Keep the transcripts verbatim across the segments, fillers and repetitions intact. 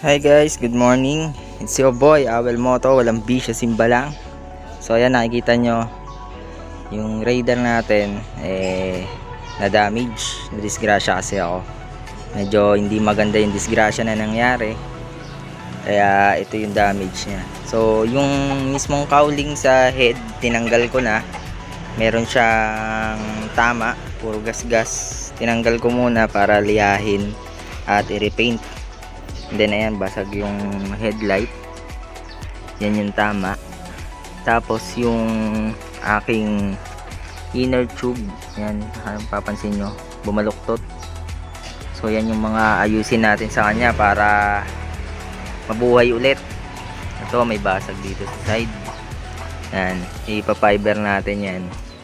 Hi guys, good morning. It's your boy, Awel Moto, walang bisyo, simba lang. So ayan, nakikita nyo yung radar natin eh na-damage, na-disgrasya kasi ako. Medyo hindi maganda yung disgrasya na nangyari. Kaya ito yung damage niya. So yung mismong cowling sa head, tinanggal ko na. Meron siyang tama, puro gas-gas. Tinanggal ko muna para liyahin at i-repaint. And then ayan, basag yung headlight. Yan yung tama. Tapos yung aking inner tube, yan, papansin nyo, bumaluktot. So yan yung mga ayusin natin sa kanya para mabuhay ulit. Ito may basag dito sa side. Yan, ipapiber natin yan.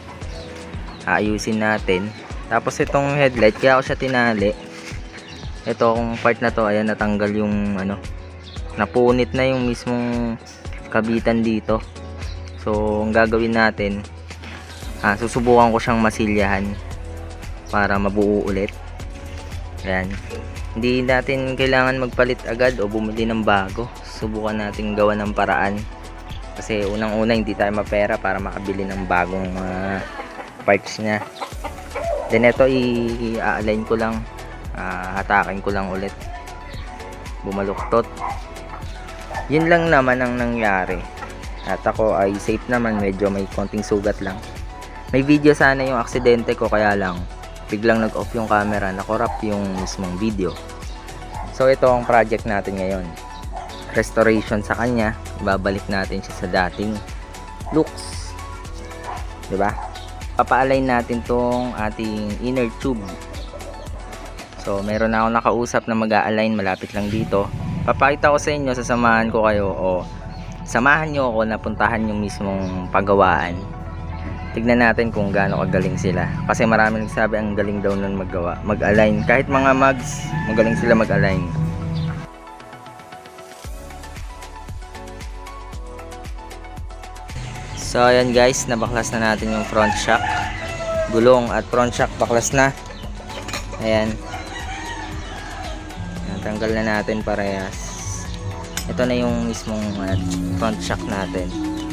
Ayusin natin. Tapos itong headlight, kaya ako siya tinali. Ito kung part na to, ayan, natanggal yung ano, napunit na yung mismong kabitan dito. So ang gagawin natin, ah, susubukan ko siyang masilyahan para mabuo ulit. Ayan, hindi natin kailangan magpalit agad o bumili ng bago. Subukan natin gawa ng paraan, kasi unang una hindi tayo mapera para makabili ng bagong uh, parts nya. Then ito i-align ko lang, Uh, hatakin ko lang ulit, bumaluktot. Yun lang naman ang nangyari, at ako ay safe naman. Medyo may konting sugat lang. May video sana yung aksidente ko, kaya lang biglang nag off yung camera, nakorap yung mismong video. So ito ang project natin ngayon, restoration sa kanya. Ibabalik natin siya sa dating looks, diba? Papa-align natin tong ating inner tube. So meron na ako nakausap na mag-a-align malapit lang dito. Papakita ko sa inyo, sasamahan ko kayo o samahan nyo ako na puntahan yung mismong paggawaan. Tignan natin kung gaano kagaling sila, kasi marami nagsabi ang galing daw nun maggawa, mag-align. Kahit mga mags, magaling sila mag-align. So ayan guys, nabaklas na natin yung front shock, gulong at front shock baklas na. Ayan, tanggal na natin parehas. Ito na yung mismong uh, front shock natin.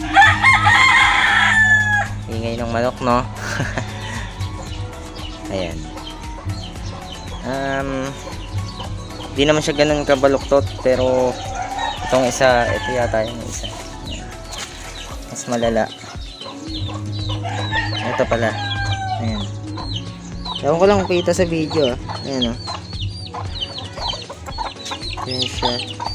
Ingay ng manok, no? Ayan. Um, di naman siya ganun kabaluktot, pero itong isa, ito yata yung isa. Ayan. Mas malala. Ito pala. Ayan. Ewan ko lang kung kita sa video, ah. Ayan, oh. Ayan siya.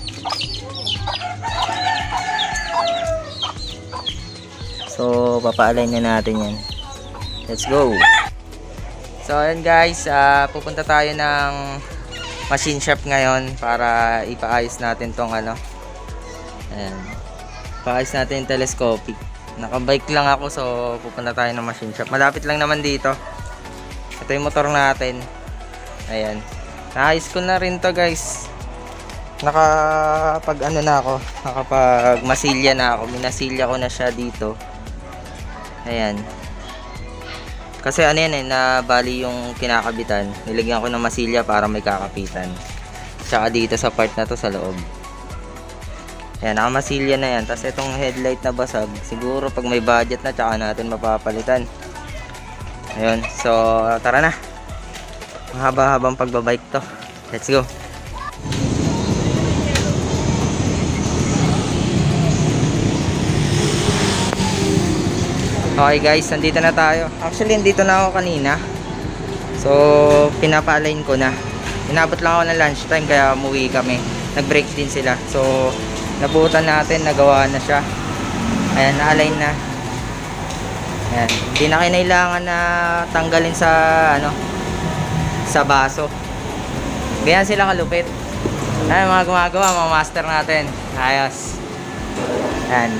So papa-align na natin yan. Let's go. So ayan guys, uh, pupunta tayo ng machine shop ngayon para ipaayos natin tong ano. Ayan, paayos natin yung telescopic. Nakabike lang ako, so pupunta tayo ng machine shop. Malapit lang naman dito. Ito yung motor natin. Ayan, naayos ko na rin to guys. Nakapag ano na ako, nakapag masilya na ako. Minasilya ko na siya dito. Ayan, kasi ano yan eh, na bali yung kinakabitan, nilagyan ko ng masilya para may kakapitan. Tsaka dito sa part na to sa loob. Ayan, nakamasilya na yan. Tapos itong headlight na basag, siguro pag may budget na, tsaka natin mapapalitan. Ayun, so tara na, mahaba-habang pagbabike to. Let's go. Okay guys, nandito na tayo. Actually, nandito na ako kanina. So, pinapa-align ko na. Inabot lang ako ng lunchtime, kaya umuwi kami. Nag-break din sila. So, nabutan natin, nagawa na siya. Ayan, na-align na. Ayan, hindi na kinailangan na tanggalin sa, ano, sa baso. Ganyan sila kalupit. Ayan, mga gumagawa, mga master natin. Ayos. Ayan.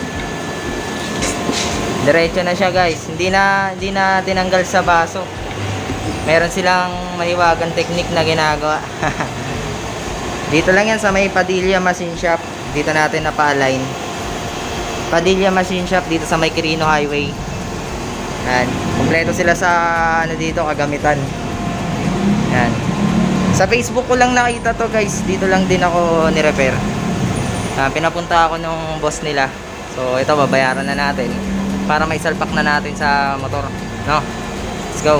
Diretso na siya guys, hindi na hindi na tinanggal sa baso. Meron silang mahiwagang technique na ginagawa. Dito lang yan sa may Padilla Machine Shop. Dito natin napa-align. Padilla Machine Shop dito sa may Quirino Highway. Yan, kompleto sila sa ano dito, kagamitan. Yan. Sa Facebook ko lang nakita to guys. Dito lang din ako ni-repair. Uh, pinapunta ako nung boss nila. So ito, babayaran na natin para may salpak na natin sa motor, no? Let's go.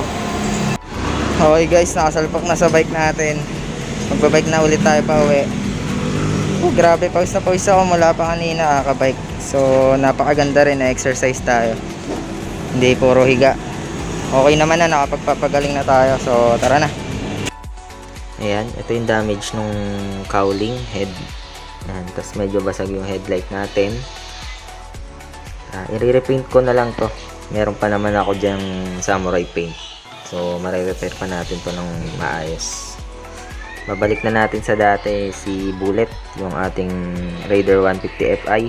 Okay guys, nakasalpak na sa bike natin. Magbabike na ulit tayo pa uwi. Oh, grabe, pawis na pawis ako mula pa kanina kakabike. So napakaganda rin na exercise tayo. Hindi puro higa. Okay naman na, nakapagpapagaling na tayo. So tara na. Ayan, ito yung damage nung cowling head. Ayan, tapos medyo basag yung headlight natin. uh, I-repaint ko na lang to. Meron pa naman ako dyang samurai paint. So mare-repair pa natin to ng maayos. Babalik na natin sa dati si Bullet, yung ating Raider one fifty F I,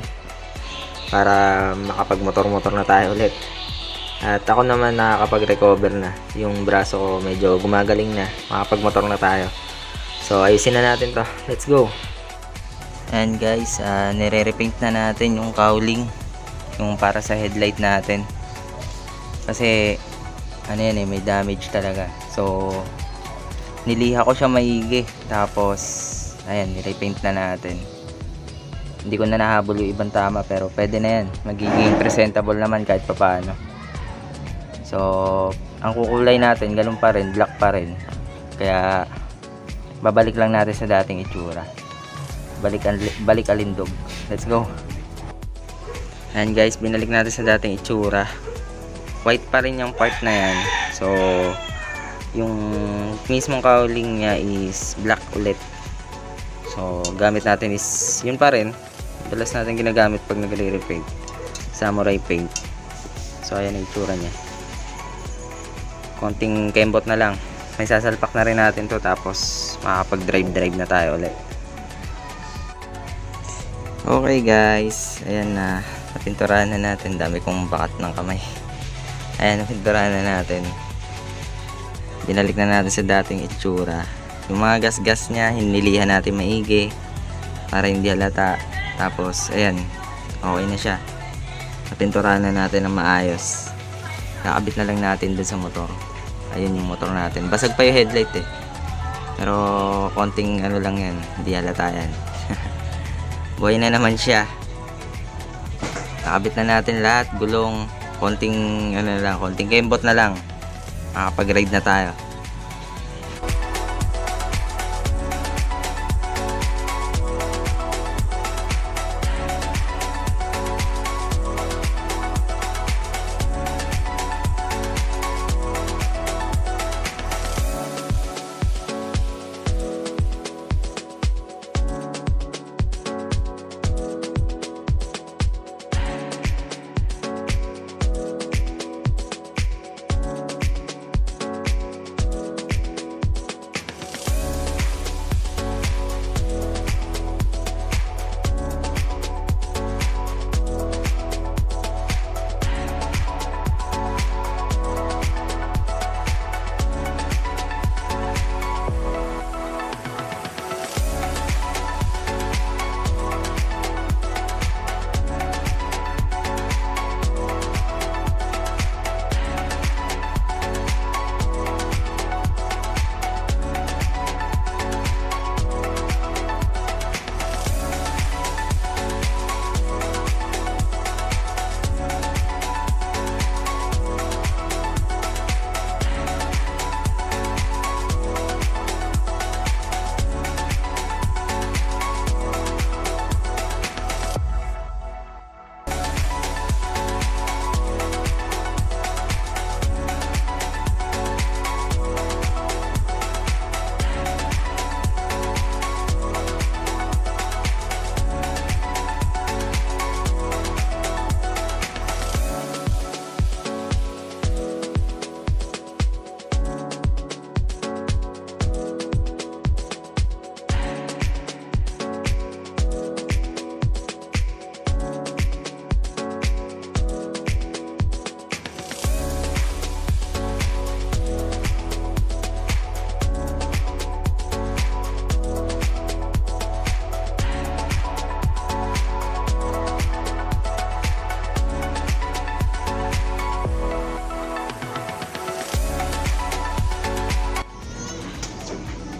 para makapag motor-motor na tayo ulit. At ako naman nakakapag-recover na. Yung braso ko medyo gumagaling na. Makapag motor na tayo. So ayusin na natin to. Let's go. And guys, uh, nire-repaint na natin yung cowling, yung para sa headlight natin. Kasi ano yan eh, may damage talaga. So niliha ko siya maigi. Tapos ayan, nire-paint na natin. Hindi ko na nahabol yung ibang tama, pero pwede na yan. Magiging presentable naman kahit papaano. So ang kukulay natin ganun pa rin, black pa rin. Kaya babalik lang natin sa dating itsura. Balik, balik alindog. Let's go. And guys, binalik natin sa dating itsura. White pa rin yung part na yan. So yung mismong cowling niya is black ulit. So gamit natin is yun pa rin. Dalas natin ginagamit pag nagre-repaint, samurai paint. So ayan ang itsura niya. Konting kembot na lang. May sasalpak na rin natin to, tapos makakapag drive drive na tayo ulit. Okay guys, ayan na, napinturahan na natin. Dami kong bakat ng kamay. Ayan, napinturahan na natin. Binalik na natin sa dating itsura. Yung mga gas-gas nya, hinilihan natin maigi para hindi halata. Tapos ayan, okay na siya. Napinturahan na natin ng maayos. Kakabit na lang natin dun sa motor. Ayun yung motor natin. Basag pa yung headlight eh, pero konting ano lang yan, hindi halata yan. Buhay na naman siya. Nakabit na natin lahat, gulong, konting ano lang, konting kembot na lang. Makapag-ride na tayo.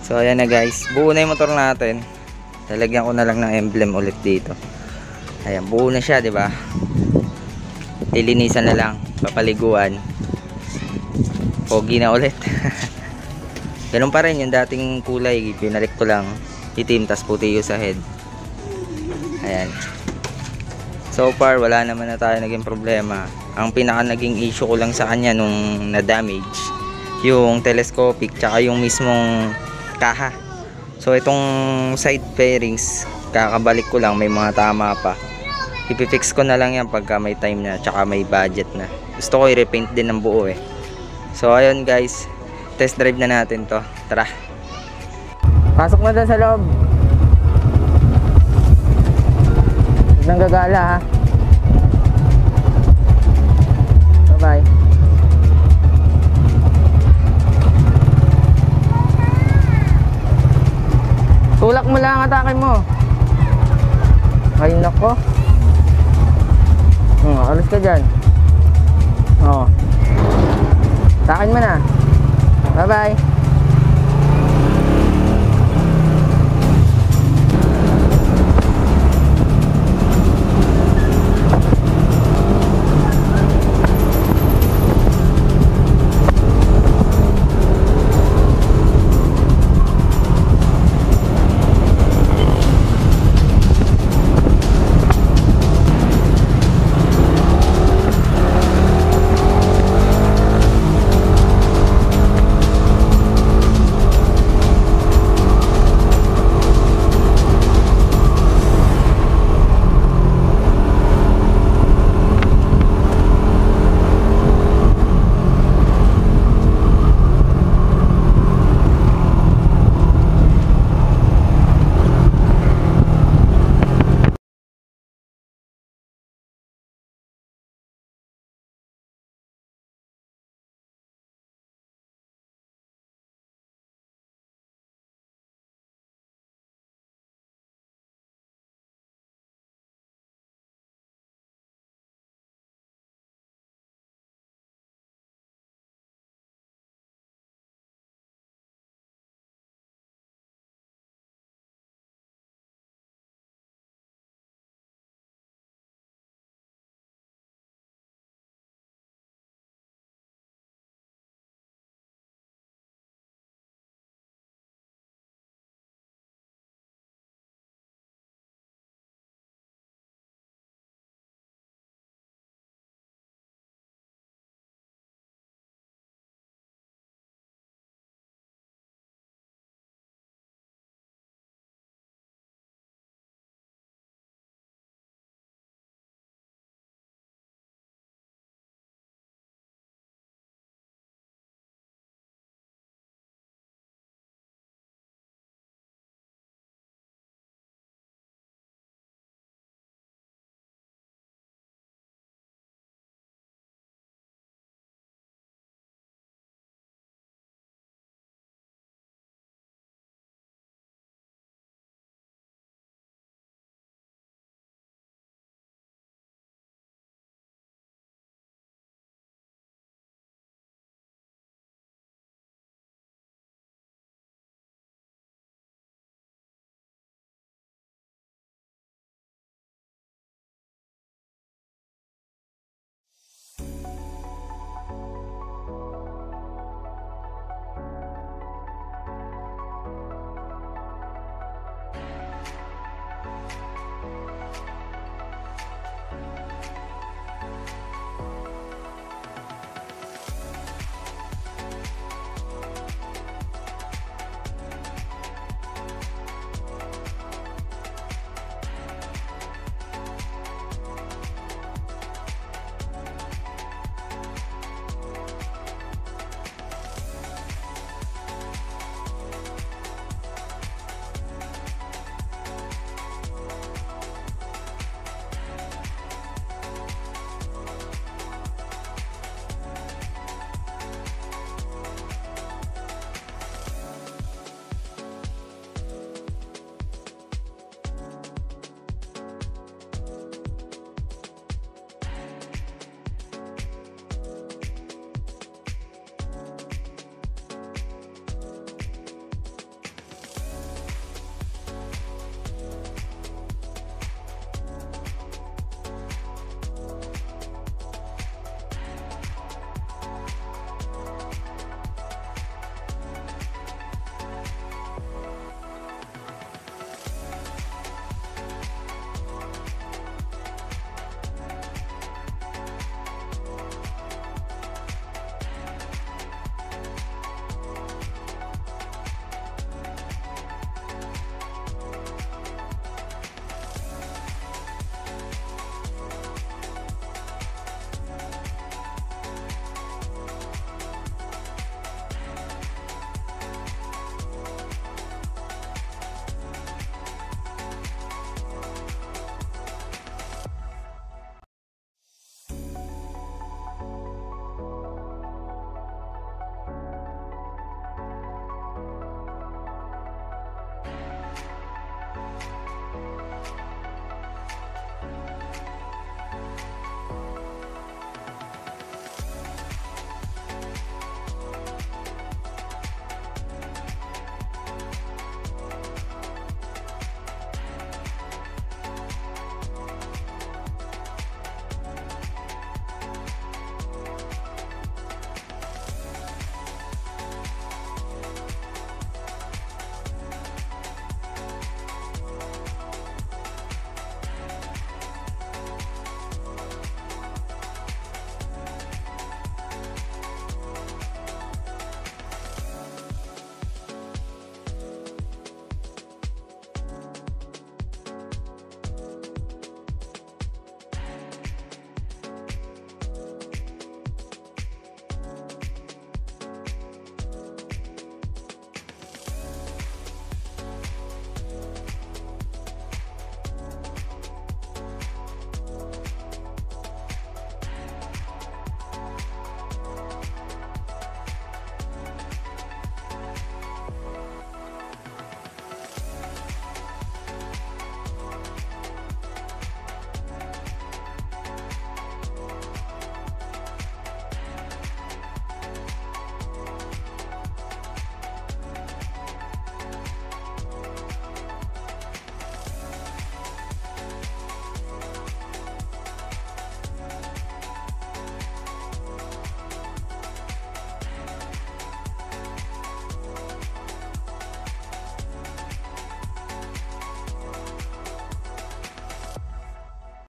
So ayan na guys, buo na yung motor natin. Lalagyan ko na lang ng emblem ulit dito. Ayan, buo na siya, di ba? Lilinisan na lang, papaliguan. Pogi na ulit. Ganun pa rin yung dating kulay, pinalik ko lang itim tas puti yung sa head. Ayan. So far wala naman na tayo naging problema. Ang pinaka naging issue ko lang sa kanya nung na-damage yung telescopic tsaka yung mismong kaha. So itong side fairings kakabalik ko lang, may mga tama pa. Ipifix ko na lang yan pagka may time na tsaka may budget na. Gusto ko i-repaint din ng buo eh. So ayun guys, test drive na natin to. Tara. Pasok na doon sa loob. Huwag nang gagala ha. Bye bye. Tulak mo lang ang atake mo. Ay nako. Hmm, alis ka dyan. Oo. Takin mo na. Bye bye.